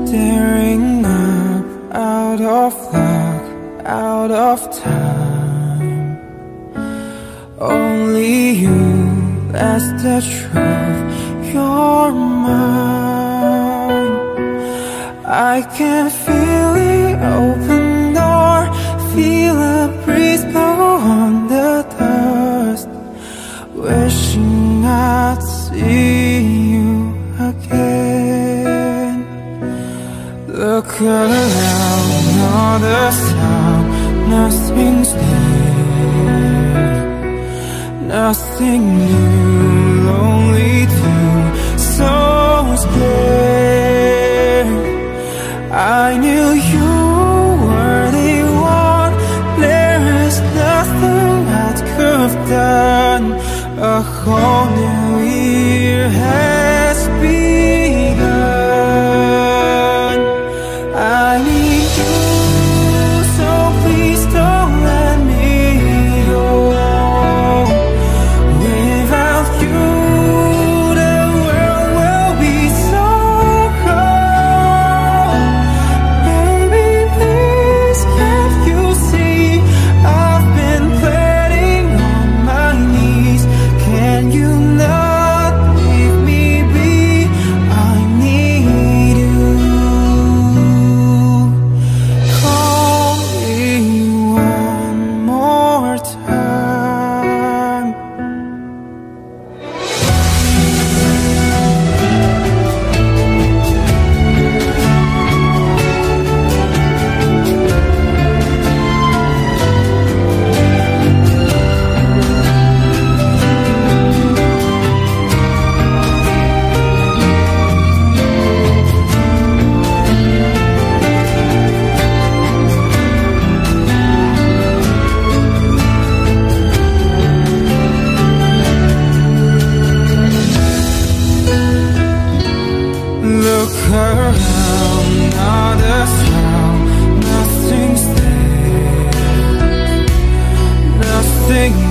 staring up, out of luck, out of time. Only you, that's the truth, you're mine. I can feel the open door, feel a breeze blow on the dust, wishing I'd see you again. Look around, not a sound, nothing's there, nothing new, lonely too, so scared. I knew you were the one, there is nothing I could have done. A whole new year has begun. I need you, so please don't let me go. Without you, the world will be so cold. Baby, please, can't you see I've been pleading on my knees? Can you not leave me be? I need you. Call me one more time. Look around, not a sound, nothing's there, nothing